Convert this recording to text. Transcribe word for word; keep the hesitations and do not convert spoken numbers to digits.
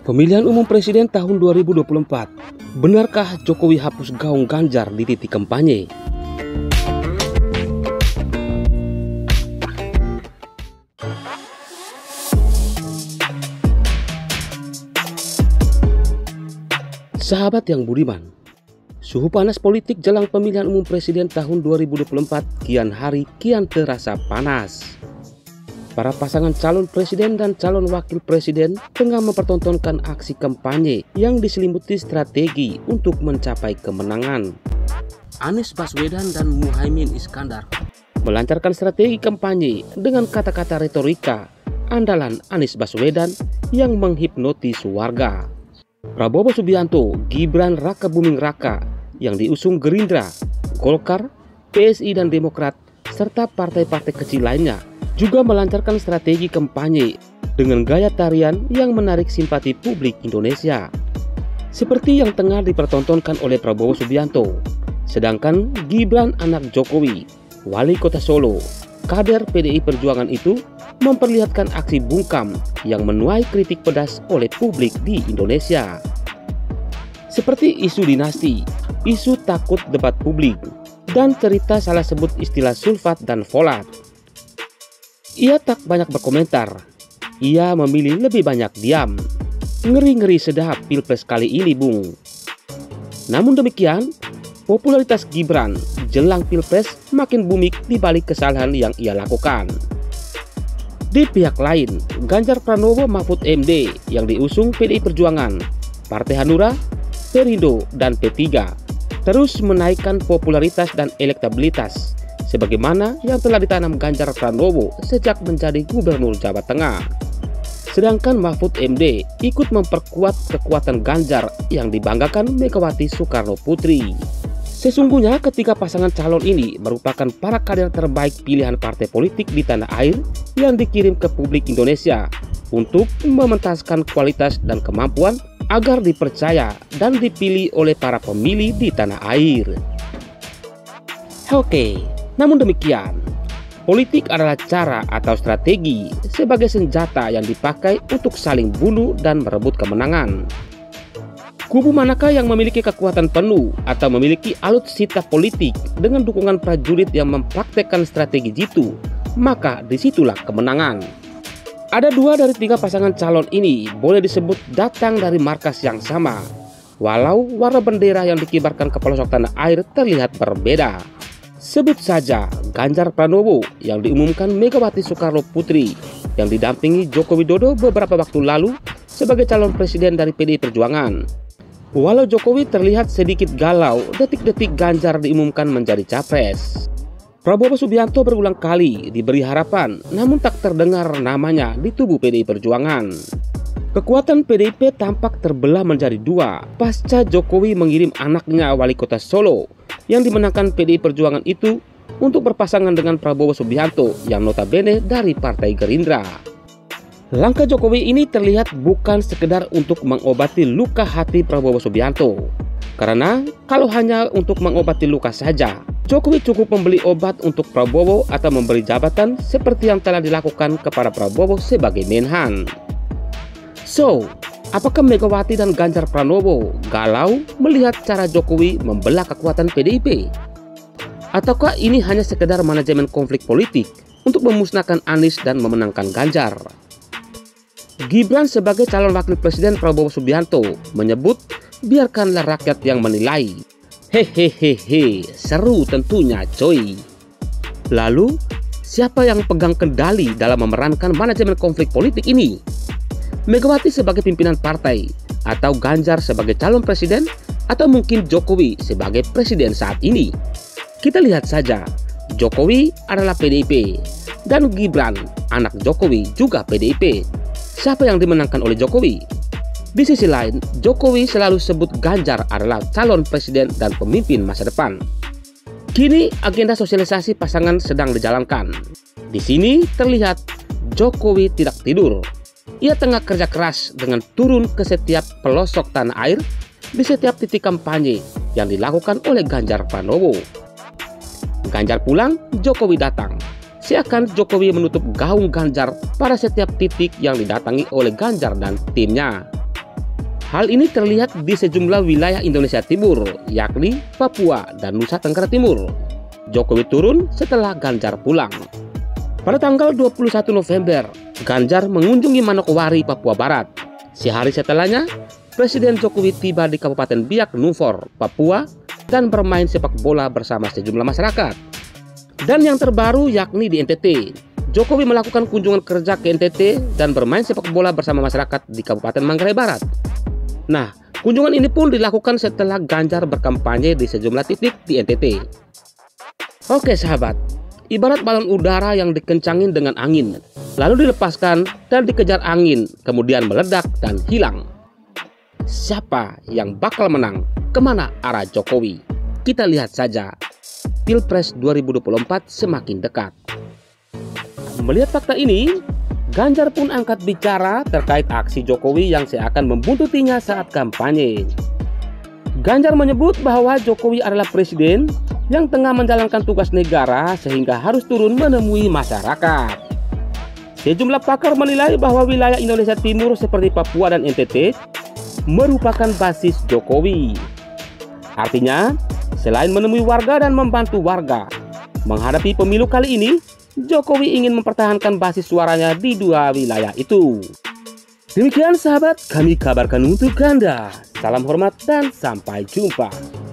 Pemilihan umum presiden tahun dua ribu dua puluh empat. Benarkah Jokowi hapus gaung Ganjar di titik kampanye? Sahabat yang budiman, suhu panas politik jelang pemilihan umum presiden tahun dua ribu dua puluh empat kian hari kian terasa panas. Para pasangan calon presiden dan calon wakil presiden tengah mempertontonkan aksi kampanye yang diselimuti strategi untuk mencapai kemenangan. Anies Baswedan dan Muhaimin Iskandar melancarkan strategi kampanye dengan kata-kata retorika andalan Anies Baswedan yang menghipnotis warga. Prabowo Subianto, Gibran Rakabuming Raka yang diusung Gerindra, Golkar, P S I dan Demokrat serta partai-partai kecil lainnya juga melancarkan strategi kampanye dengan gaya tarian yang menarik simpati publik Indonesia. Seperti yang tengah dipertontonkan oleh Prabowo Subianto. Sedangkan Gibran anak Jokowi, wali kota Solo, kader P D I Perjuangan itu memperlihatkan aksi bungkam yang menuai kritik pedas oleh publik di Indonesia. Seperti isu dinasti, isu takut debat publik, dan cerita salah sebut istilah sulfat dan folat. Ia tak banyak berkomentar. Ia memilih lebih banyak diam. Ngeri-ngeri sedap pilpres kali ini, Bung. Namun demikian, popularitas Gibran jelang pilpres makin booming di balik kesalahan yang ia lakukan. Di pihak lain, Ganjar Pranowo Mahfud M D yang diusung P D I Perjuangan, Partai Hanura, Perindo, dan P tiga terus menaikkan popularitas dan elektabilitas sebagaimana yang telah ditanam Ganjar Pranowo sejak menjadi Gubernur Jawa Tengah. Sedangkan Mahfud M D ikut memperkuat kekuatan Ganjar yang dibanggakan Megawati Soekarno Putri. Sesungguhnya ketika pasangan calon ini merupakan para kader terbaik pilihan partai politik di tanah air yang dikirim ke publik Indonesia untuk mementaskan kualitas dan kemampuan agar dipercaya dan dipilih oleh para pemilih di tanah air. Oke, namun demikian, politik adalah cara atau strategi sebagai senjata yang dipakai untuk saling bunuh dan merebut kemenangan. Kubu manakah yang memiliki kekuatan penuh atau memiliki alutsista politik dengan dukungan prajurit yang mempraktekkan strategi jitu, maka disitulah kemenangan. Ada dua dari tiga pasangan calon ini boleh disebut datang dari markas yang sama, walau warna bendera yang dikibarkan ke pelosok tanah air terlihat berbeda. Sebut saja Ganjar Pranowo yang diumumkan Megawati Soekarno Putri yang didampingi Joko Widodo beberapa waktu lalu sebagai calon presiden dari P D I Perjuangan. Walau Jokowi terlihat sedikit galau detik-detik Ganjar diumumkan menjadi capres. Prabowo Subianto berulang kali diberi harapan namun tak terdengar namanya di tubuh P D I Perjuangan. Kekuatan P D I P tampak terbelah menjadi dua pasca Jokowi mengirim anaknya wali kota Solo yang dimenangkan P D I Perjuangan itu untuk berpasangan dengan Prabowo Subianto yang notabene dari Partai Gerindra. Langkah Jokowi ini terlihat bukan sekedar untuk mengobati luka hati Prabowo Subianto. Karena kalau hanya untuk mengobati luka saja, Jokowi cukup membeli obat untuk Prabowo atau memberi jabatan seperti yang telah dilakukan kepada Prabowo sebagai Menhan. So, apakah Megawati dan Ganjar Pranowo galau melihat cara Jokowi membelah kekuatan P D I P? Ataukah ini hanya sekedar manajemen konflik politik untuk memusnahkan Anies dan memenangkan Ganjar? Gibran sebagai calon wakil presiden Prabowo Subianto menyebut biarkanlah rakyat yang menilai. Hehehehe, seru tentunya coy. Lalu, siapa yang pegang kendali dalam memerankan manajemen konflik politik ini? Megawati sebagai pimpinan partai, atau Ganjar sebagai calon presiden, atau mungkin Jokowi sebagai presiden saat ini? Kita lihat saja, Jokowi adalah P D I P, dan Gibran, anak Jokowi juga P D I P. Siapa yang dimenangkan oleh Jokowi? Di sisi lain, Jokowi selalu sebut Ganjar adalah calon presiden dan pemimpin masa depan. Kini agenda sosialisasi pasangan sedang dijalankan. Di sini terlihat Jokowi tidak tidur. Ia tengah kerja keras dengan turun ke setiap pelosok tanah air di setiap titik kampanye yang dilakukan oleh Ganjar Pranowo. Ganjar pulang, Jokowi datang. Seakan Jokowi menutup gaung Ganjar pada setiap titik yang didatangi oleh Ganjar dan timnya. Hal ini terlihat di sejumlah wilayah Indonesia Timur, yakni Papua dan Nusa Tenggara Timur. Jokowi turun setelah Ganjar pulang. Pada tanggal dua puluh satu November, Ganjar mengunjungi Manokwari, Papua Barat. Sehari setelahnya, Presiden Jokowi tiba di Kabupaten Biak Numfor, Papua, dan bermain sepak bola bersama sejumlah masyarakat. Dan yang terbaru yakni di N T T. Jokowi melakukan kunjungan kerja ke N T T dan bermain sepak bola bersama masyarakat di Kabupaten Manggarai Barat. Nah, kunjungan ini pun dilakukan setelah Ganjar berkampanye di sejumlah titik di N T T. Oke sahabat, ibarat balon udara yang dikencangin dengan angin, lalu dilepaskan dan dikejar angin, kemudian meledak dan hilang. Siapa yang bakal menang? Kemana arah Jokowi? Kita lihat saja. Pilpres dua ribu dua puluh empat semakin dekat. Melihat fakta ini, Ganjar pun angkat bicara terkait aksi Jokowi yang seakan membuntutinya saat kampanye. Ganjar menyebut bahwa Jokowi adalah presiden yang tengah menjalankan tugas negara sehingga harus turun menemui masyarakat. Sejumlah pakar menilai bahwa wilayah Indonesia Timur seperti Papua dan N T T merupakan basis Jokowi. Artinya, selain menemui warga dan membantu warga, menghadapi pemilu kali ini, Jokowi ingin mempertahankan basis suaranya di dua wilayah itu. Demikian sahabat, kami kabarkan untuk Anda. Salam hormat dan sampai jumpa.